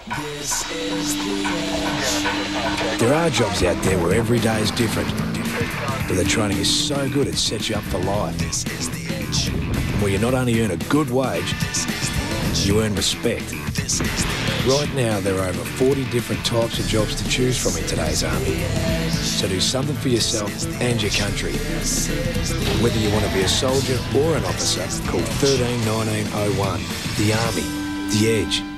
There are jobs out there where every day is different, but the training is so good it sets you up for life. And where you not only earn a good wage, you earn respect. Right now, there are over 40 different types of jobs to choose from in today's army. So do something for yourself and your country. Whether you want to be a soldier or an officer, call 13 1901. The Army, the Edge.